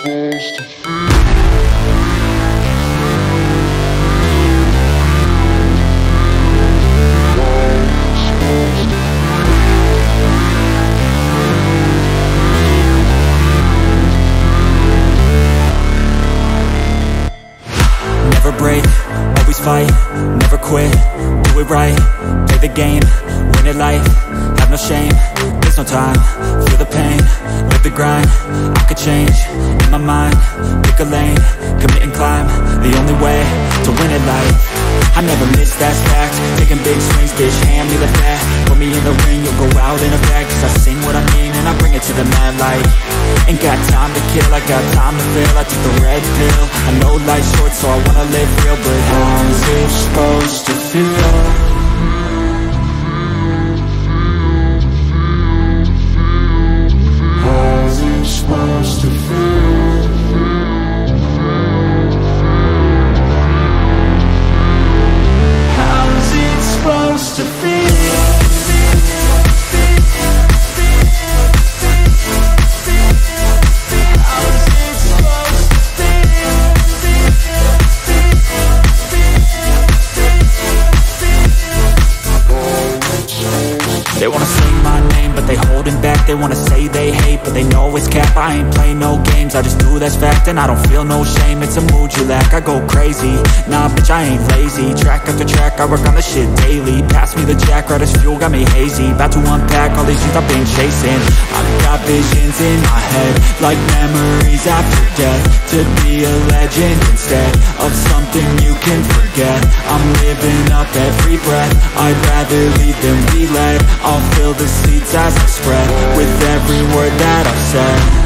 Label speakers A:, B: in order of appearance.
A: Never break, always fight, never quit, do it right, play the game, win it life, have no shame, there's no time, feel the pain, live the grind, I could change, in my mind, pick a lane, commit and climb, the only way to win it life. I never miss, that's fact, taking big swings, bitch, hand me the bat, put me in the ring, you'll go out in a bag, cause I sing what I mean and I bring it to the mad light. Ain't got time to kill, I got time to feel, I took the red pill, I know life's short so I wanna live real, but how's it supposed to feel? How's it supposed to feel? How's it supposed to feel? They wanna say my name, but they holding back. They wanna say they hate, but they know it's cap. I ain't play no games, I just do that's fact. And I don't feel no shame, it's a mood you lack. I go crazy, nah bitch I ain't lazy. Track after track, I work on this shit daily. Pass me the jack, right as fuel, got me hazy. About to unpack all these things I've been chasing. I've got visions in my head, like memories after death. To be a legend instead of something you can forget. I'm living up every breath, I'd rather lead than be led. I'll fill the seats as I spread with every word that I've said.